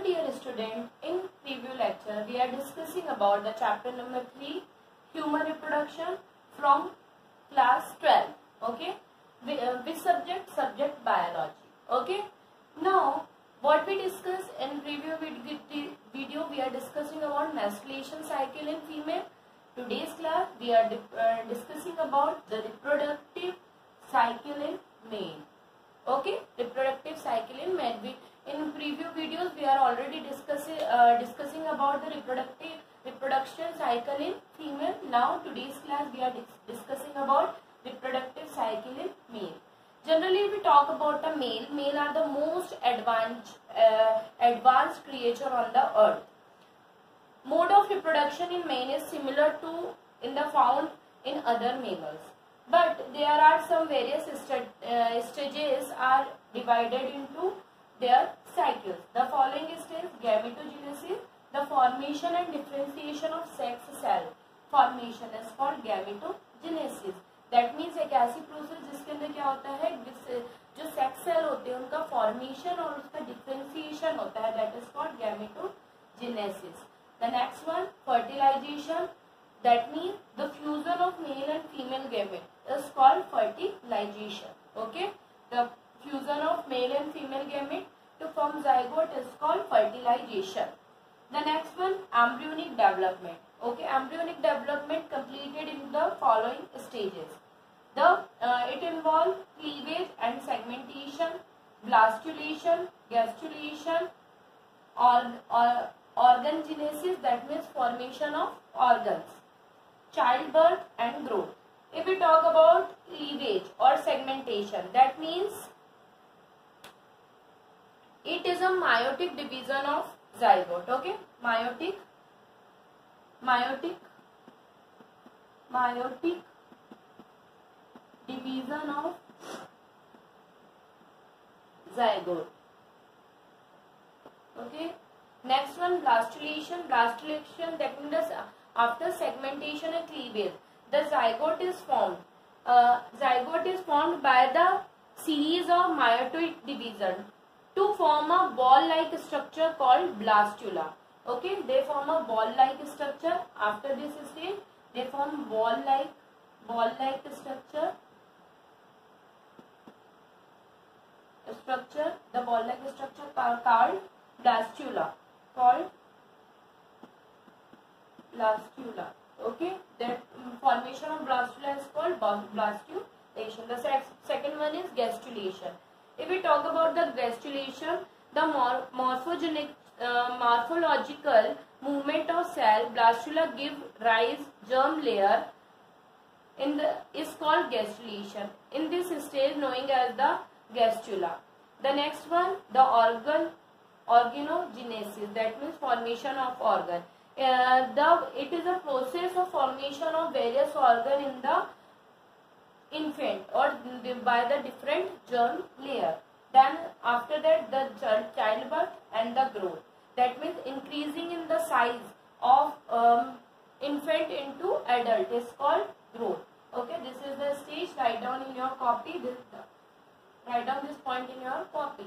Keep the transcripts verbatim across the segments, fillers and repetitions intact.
dear student, in preview lecture we are discussing about the chapter number three, human reproduction, from class twelve. Okay, which subject? Subject biology. Okay, now what we discussed in preview video, we are discussing about menstruation cycle in female. Today's class we are uh, discussing about the reproductive cycle in male. Okay, reproductive cycle in male. We, in preview videos we are already discussing uh, discussing about the reproductive reproduction cycle in female. Now today's class we are dis discussing about reproductive cycle in male. Generally we talk about a male. Male are the most advanced uh, advanced creature on the earth. Mode of reproduction in male is similar to in the found in other mammals, but there are some various st uh, stages are divided into their cycles. The following stage: gametogenesis, the formation and differentiation of sex cell formation is called gametogenesis. That means एक ऐसी process जिसके अंदर क्या होता है, जो sex cell होते हैं उनका फॉर्मेशन और उसका डिफरेंशिएशन होता है, that is called gametogenesis. The next one, fertilization, that means the fusion of male and female gamete is called fertilization. Okay, the fusion of male and female gamete to form zygote is called fertilization. The next one, embryonic development. Okay, embryonic development completed in the following stages. The uh, it involves cleavage and segmentation, blastulation, gastrulation, or, or organogenesis, that means formation of organs, childbirth and growth. If we talk about cleavage or segmentation, that means it is a meiotic division of zygote. Okay, meiotic, meiotic, meiotic division of zygote. Okay. Next one, blastulation. Blastulation, that means after segmentation and cleavage, the zygote is formed. Uh, zygote is formed by the series of meiotic division to form a ball-like structure called blastula. Okay, they form a ball-like structure. After this stage, they form ball-like, ball-like structure. Structure, the ball-like structure called blastula. Called blastula. Okay, that um, formation of blastula is called blastulation. The sec second one is gastrulation. If we talk about the gastrulation, the mor morphogenic uh, morphological movement of cell blastula give rise germ layer in the is called gastrulation. In this stage knowing as the gastrula. The next one, the organ organogenesis, that means formation of organ. Uh, the it is a process of formation of various organ in the infant or by the different germ layer. Then after that the childbirth and the growth, that means increasing in the size of um, infant into adult is called growth. Okay, this is the stage. Write down in your copy this. Write down this point in your copy.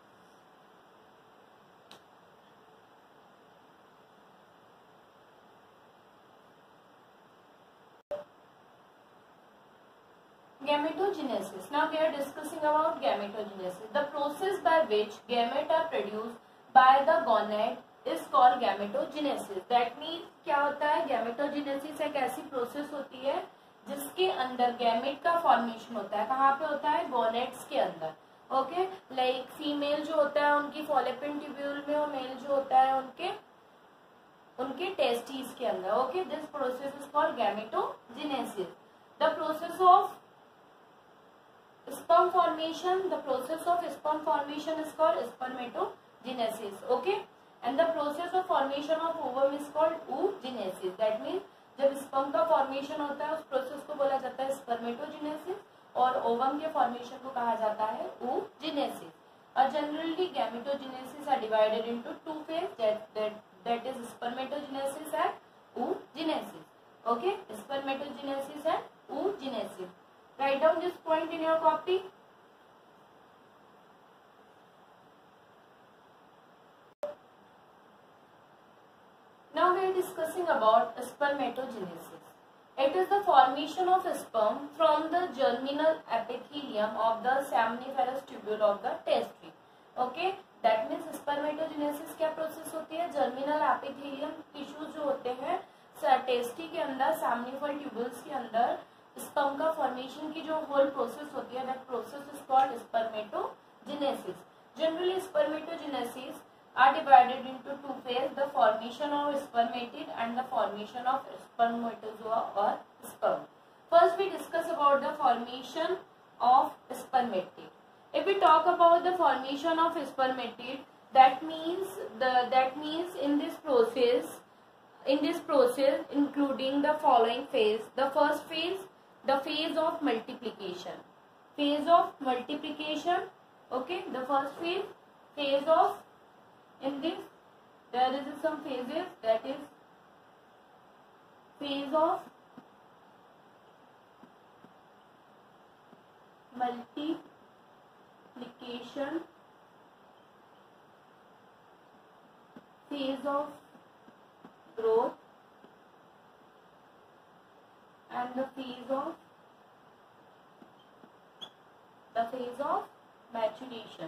Gametogenesis. Now we are discussing about gametogenesis. The process by which gametes are produced by the gonad is called gametogenesis. That means क्या होता है? Gametogenesis एक ऐसी process होती है जिसके अंदर gamete का फॉर्मेशन होता है. कहाँ पे होता है? गोनेट्स के अंदर. ओके, लाइक फीमेल जो होता है उनकी फॉलोपियन ट्यूब्यूल में और मेल जो होता है उनके उनके टेस्टिस के अंदर. Okay, this process is called gametogenesis. The process of sperm formation, the process of sperm formation is called spermatogenesis. Okay, and the process of formation of ovum is called oogenesis. That means जब sperm का formation होता है उस process को बोला जाता है spermatogenesis और ovum के formation को कहा जाता है oogenesis. और generally gametogenesis are divided into two phases, that that that is spermatogenesis and oogenesis. Okay, spermatogenesis and oogenesis. Write down this point in your copy. we discussing about spermatogenesis. It is the formation of sperm from the germinal epithelium of the seminiferous tubule of the testis. Okay, that means spermatogenesis क्या process होती है? Germinal epithelium tissues जो होते हैं tasty के अंदर, सेमिनिफर tubules के अंदर स्पर्म का फॉर्मेशन की जो होल प्रोसेस होती है, that process is called spermatogenesis. Generally spermatogenesis are divided into two phases, the formation of spermatid and the formation of spermatozoa or sperm. First we discuss about the formation of spermatid. If we talk about the formation of spermatid, that means the that means in this process in this process including the following phase. The first phase, the phase of multiplication. Phase of multiplication. Okay, the first phase, phase of in this there is some phases, that is phase of multiplication, phase of growth, and the phase of the phase of maturation.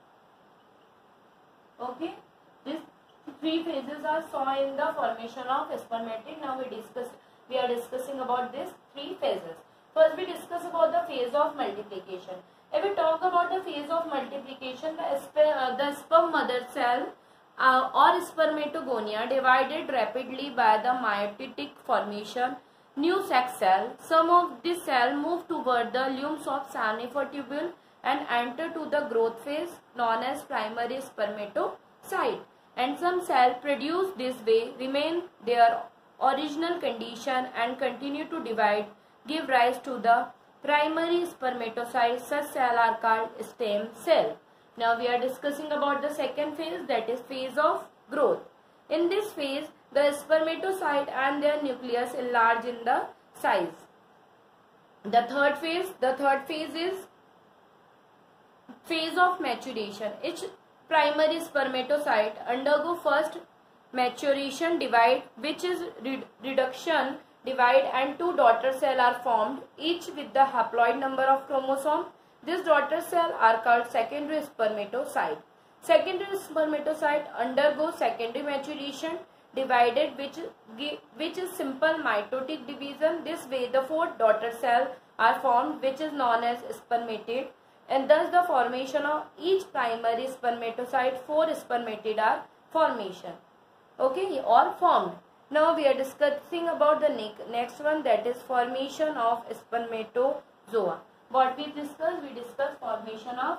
Okay, these three phases are saw in the formation of spermatid. Now we discuss we are discussing about these three phases. First we discuss about the phase of multiplication. If we talk about the phase of multiplication, the, uh, the sperm mother cell uh, or spermatogonia divided rapidly by the meiotic formation new sex cell. Some of this cell move toward the lumes of seminifer tubule and enter to the growth phase known as primary spermatocyte, and some cells produced this way remain their original condition and continue to divide, give rise to the primary spermatocyte. Such cells are called stem cell. Now we are discussing about the second phase, that is phase of growth. In this phase, the spermatocyte and their nucleus enlarge in the size. The third phase, the third phase is phase of maturation. Each primary spermatocyte undergo first maturation divide, which is re reduction divide, and two daughter cells are formed, each with the haploid number of chromosome. These daughter cells are called secondary spermatocyte. Secondary spermatocyte undergo secondary maturation divided, which which is simple mitotic division. This way the fourth daughter cell are formed, which is known as spermatid, and thus the formation of each primary spermatocyte, four spermatid are formation, okay, or formed. Now we are discussing about the ne next one, that is formation of spermatozoa. What we discussed? We discussed formation of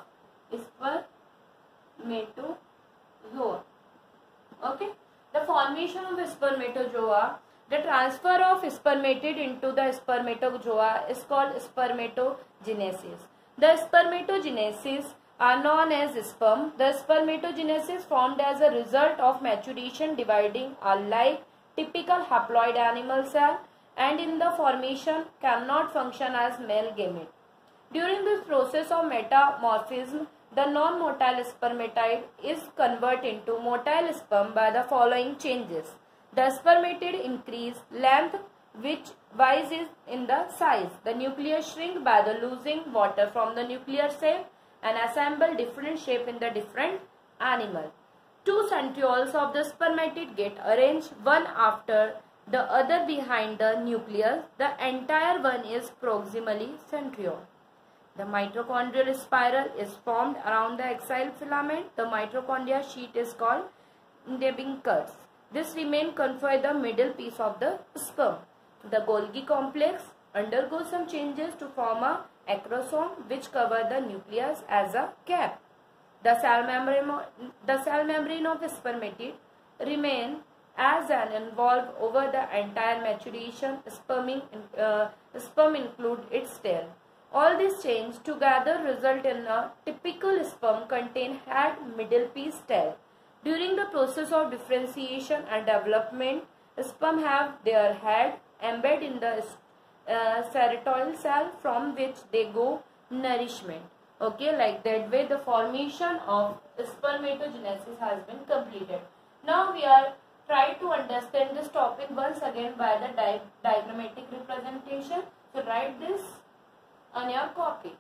spermatozoa. Okay, the formation of spermatozoa. The transfer of spermatid into the spermatozoa is called spermatogenesis. The spermatogenesis are known as sperm. The spermatogenesis formed as a result of maturation dividing are like typical haploid animal cell, and in the formation cannot function as male gamete. During this process of metamorphism, the non-motile spermatide is converted into motile sperm by the following changes. The spermatid increase length, which rises in the size. The nucleus shrink by the losing water from the nuclear shape and assemble different shape in the different animal. Two centrioles of the spermatid get arranged one after the other behind the nucleus. The entire one is proximally centriole. The mitochondrial spiral is formed around the axial filament. The mitochondria sheet is called Debinckers. This remain confined the middle piece of the sperm. The Golgi complex undergoes some changes to form a acrosome, which cover the nucleus as a cap. The cell membrane, the cell membrane of spermatid remain as an involved over the entire maturation. Sperming, uh, sperm include its tail. All these changes together result in a typical sperm contain head, middle piece, tail. During the process of differentiation and development, sperm have their head embedded in the uh, ceratoid cell, from which they go nourishment. Okay, like that way the formation of spermatogenesis has been completed. Now we are try to understand this topic once again by the di diagrammatic representation. So write this on your copy.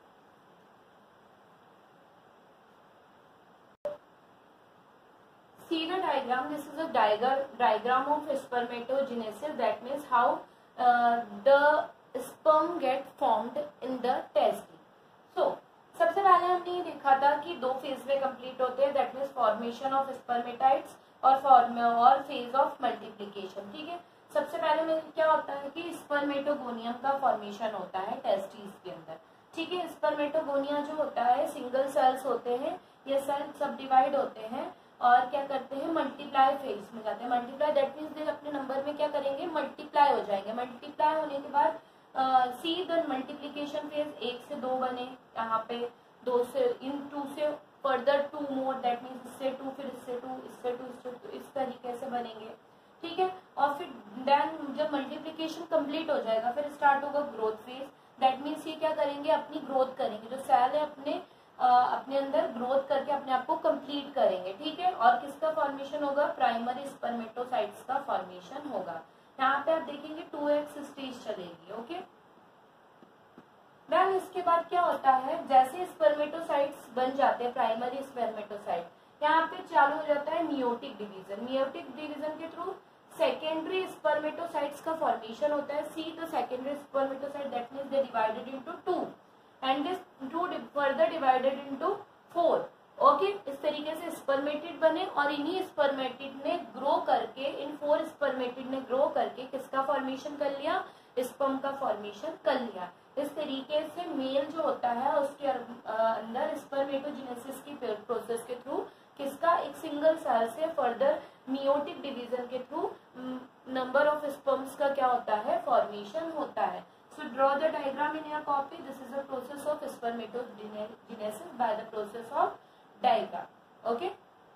See the diagram. This is a diagram diagram of spermatogenesis. That means how uh, the sperm get formed in the testes. So सबसे पहले हमने ये देखा था कि दो phase में complete होते हैं, that means formation of spermatids और फॉर्म और फेज ऑफ मल्टीप्लिकेशन. ठीक है, सबसे पहले में क्या होता है कि स्पर्मेटोगोनियम का फॉर्मेशन होता है टेस्टिस के अंदर. ठीक है, स्पर्मेटोगोनिया जो होता है सिंगल सेल्स होते हैं, ये सेल्स सब डिवाइड होते हैं और क्या करते हैं मल्टीप्लाई फेज में जाते हैं. मल्टीप्लाई दैट मीन्स दे अपने नंबर में क्या करेंगे मल्टीप्लाई हो जाएंगे. मल्टीप्लाई होने के बाद सी द मल्टीप्लीकेशन फेज, एक से दो बने, यहाँ पे दो से इन टू से further two more, that means इससे टू, फिर इससे टू, इससे टू, इससे टू, इस तरीके से बनेंगे. ठीक है, और फिर देन जब मल्टीप्लीकेशन कंप्लीट हो जाएगा फिर स्टार्ट होगा ग्रोथ फेज. दैट मीन्स ये क्या करेंगे अपनी ग्रोथ करेंगे, जो सेल है अपने Uh, अपने अंदर ग्रोथ करके अपने आप को कंप्लीट करेंगे. ठीक है, और किसका फॉर्मेशन होगा प्राइमरी स्पर्मेटोसाइट्स का फॉर्मेशन होगा. यहाँ पे आप देखेंगे टू एक्स स्टेज चलेगी. ओके, देन इसके बाद क्या होता है जैसे स्पर्मेटोसाइट्स बन जाते हैं प्राइमरी स्पर्मेटोसाइट, यहाँ पे चालू हो जाता है मियोटिक डिवीजन. मियोटिक डिवीजन के थ्रू सेकेंडरी स्पर्मेटोसाइट्स का फॉर्मेशन होता है. See the secondary spermatocyte that means they divided into two and this two further divided into four. Okay, इस तरीके से स्पर्मेटिड बने और इन्हीं स्पर्मेटिड ने ग्रो करके, इन फोर स्पर्मेटिड ने ग्रो करके किसका फॉर्मेशन कर लिया स्पर्म का फॉर्मेशन कर लिया. इस तरीके से मेल जो होता है उसके अंदर स्पर्मेटोजेनेसिस की प्रोसेस के थ्रू किसका एक सिंगल सेल से फर्दर मियोटिक डिवीजन के थ्रू नंबर ऑफ स्पर्म्स का क्या होता है फॉर्मेशन होता है. So draw the diagram in your copy. This is the process of spermatogenesis by the process of diagram. Okay.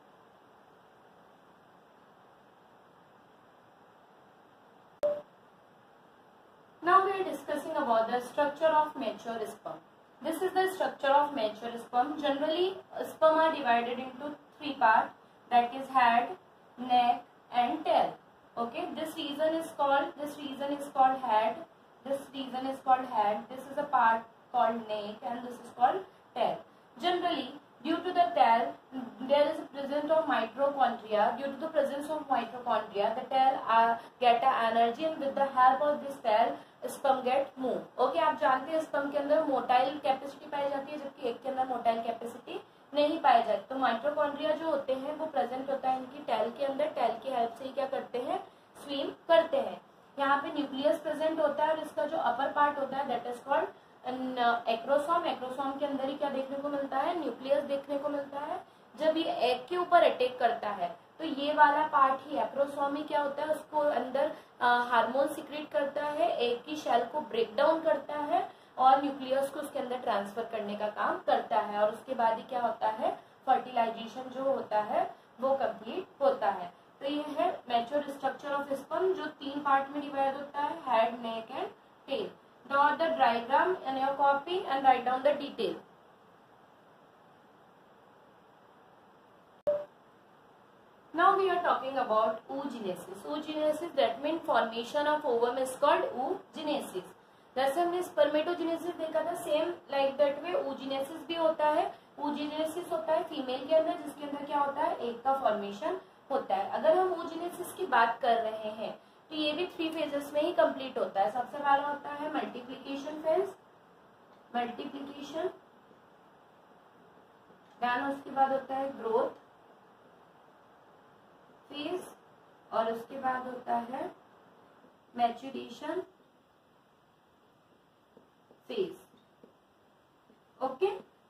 Now we are discussing about the structure of mature sperm. This is the structure of mature sperm. Generally, sperm are divided into three parts. That is head, neck, and tail. Okay. This region is called. This region is called head. This region is called head, this is a part called neck, and this is called tail. Generally, due to the tail, there is a presence of mitochondria. Due to the presence of mitochondria, the tail uh, get a energy, and with the help of this tail, sperm get move. Okay, आप जानते हैं sperm के अंदर motile capacity पाई जाती है, जबकि एक के अंदर मोटाइल कैपेसिटी नहीं पाई जाती. तो माइटोकॉन्ड्रिया जो होते हैं वो प्रेजेंट होता है इनकी टेल के अंदर. टेल की हेल्प से ही क्या करते हैं स्विम करते हैं. यहाँ पे न्यूक्लियस प्रेजेंट होता है और इसका जो अपर पार्ट होता है that is called acrosome. Acrosome के अंदर ही क्या देखने को मिलता है न्यूक्लियस देखने को मिलता है. जब ये एग के ऊपर अटैक करता है तो ये वाला पार्ट ही एक्रोसोम ही क्या होता है उसको अंदर हार्मोन सिक्रेट करता है, एग की शेल को ब्रेक डाउन करता है और न्यूक्लियस को उसके अंदर ट्रांसफर करने का काम करता है. और उसके बाद ही क्या होता है फर्टिलाइजेशन जो होता है वो कंप्लीट होता है. तो ये है मैच्योर स्ट्रक्चर ऑफ स्पर्म जो तीन पार्ट में डिवाइड होता है head, neck and tail. Draw the diagram in your copy and write down the detail. Now we are talking about oogenesis. Oogenesis that means formation of ovum is called oogenesis. जैसे हमने spermatogenesis देखा था same like that way oogenesis भी होता है. oogenesis होता है female के अंदर जिसके अंदर क्या होता है एग का फॉर्मेशन होता है. अगर हम oogenesis की बात कर रहे हैं तो ये भी थ्री फेजेस में ही कंप्लीट होता है. सबसे पहला होता है मल्टीप्लिकेशन फेज, मल्टीप्लिकेशन, देन उसके बाद होता है ग्रोथ फेज और उसके बाद होता है maturation phase. Okay,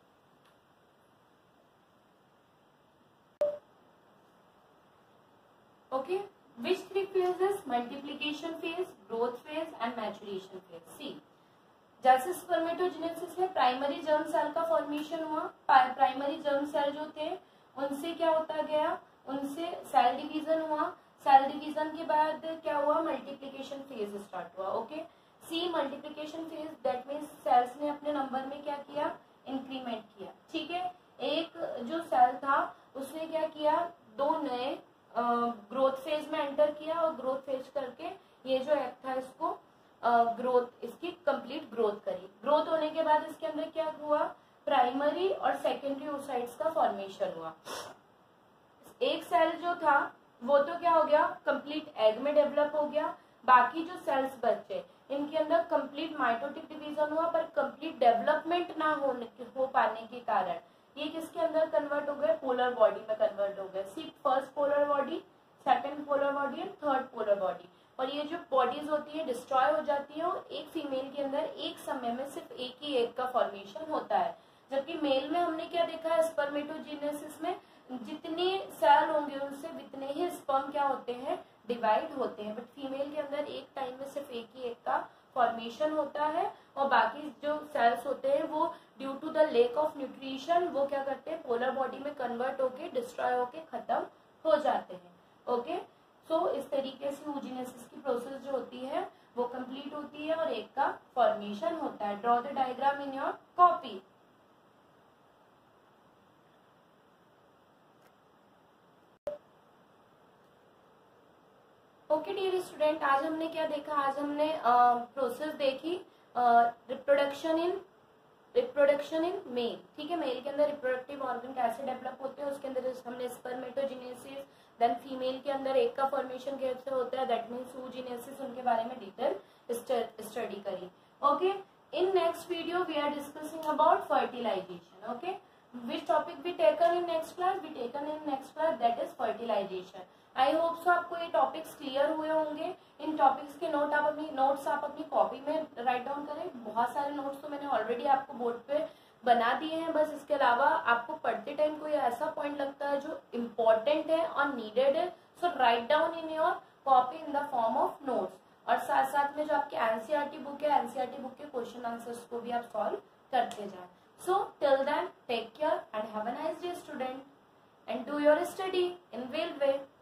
okay, which three phases? Multiplication phase, growth phase and maturation phase. See, जैसे स्पर्मेटोजेनेसिस में प्राइमरी जर्म सेल का फॉर्मेशन हुआ, प्राइमरी जर्म सेल जो थे उनसे क्या होता गया, उनसे सेल डिवीजन हुआ. सेल डिवीजन के बाद क्या हुआ मल्टीप्लिकेशन फेज स्टार्ट हुआ. Okay, see multiplication phase that means cells ने अपने नंबर में क्या किया इंक्रीमेंट किया. ठीक है, एक जो सेल था उसने क्या किया दो नए ग्रोथ फेज में एंटर किया और ग्रोथ फेज करके ये जो एग था इसको ग्रोथ uh, इसकी कंप्लीट ग्रोथ करी। ग्रोथ होने के बाद इसके अंदर क्या हुआ, प्राइमरी और सेकेंडरी oocytes का फॉर्मेशन हुआ। एक सेल जो था वो तो क्या हो गया, कंप्लीट एग में डेवलप हो गया। बाकी जो सेल्स बचे इनके अंदर कंप्लीट माइटोटिक डिवीजन हुआ, पर कंप्लीट डेवलपमेंट ना होने हो पाने के कारण ये किसके अंदर कन्वर्ट हो गए, पोलर बॉडी में कन्वर्ट हो गए। सिर्फ first polar body, second polar body and third polar body. और ये जो बॉडीज होती है डिस्ट्रॉय हो जाती है और एक फीमेल के अंदर एक समय में सिर्फ एक ही एग का फॉर्मेशन होता है। जबकि मेल में हमने क्या देखा है, स्पर्मेटोजेनेसिस में जितने सेल होंगे उनसे उतने ही स्पर्म क्या होते हैं, डिवाइड होते हैं। बट फीमेल के अंदर एक टाइम में सिर्फ एक ही एग का फॉर्मेशन होता है और बाकी जो सेल्स होते हैं वो due to the lack of nutrition वो क्या करते हैं, पोलर बॉडी में कन्वर्ट होके डिस्ट्रॉय होके खत्म हो जाते हैं। ओके, सो इस तरीके से oogenesis की प्रोसेस जो होती है वो कंप्लीट होती है और एग का फॉर्मेशन होता है। Draw the diagram in your copy. Okay dear student, आज हमने क्या देखा, आज हमने प्रोसेस uh, देखी reproduction in reproduction in male. ठीक है, मेल के अंदर रिप्रोडक्टिव ऑर्गन कैसे डेवलप होते हैं, उसके अंदर हमने स्पर्मेटोजेनेसिस, देन फीमेल के अंदर एग का फॉर्मेशन कैसे होता है, दैट मीन्स oogenesis, उनके बारे में डिटेल स्टडी करी। Okay, in next video we are discussing about fertilization. Okay, which topic be taken in next class, be taken in next class, that is fertilization. I hope so आपको ये topics clear हुए होंगे। इन topics के note आप अपनी notes आप अपनी copy में राइट डाउन करें। बहुत सारे नोट्स तो मैंने ऑलरेडी आपको बोर्ड पे बना दिए हैं, बस इसके अलावा आपको पढ़ते टाइम कोई ऐसा पॉइंट लगता है जो इम्पोर्टेंट है और नीडेड है, so write down in your copy in the form of notes. और साथ साथ में जो आपकी एनसीईआरटी बुक है, एनसीईआरटी बुक के क्वेश्चन आंसर्स को भी आप सॉल्व करते जाएं। So till then take care and have a nice day student, and do your study in well way.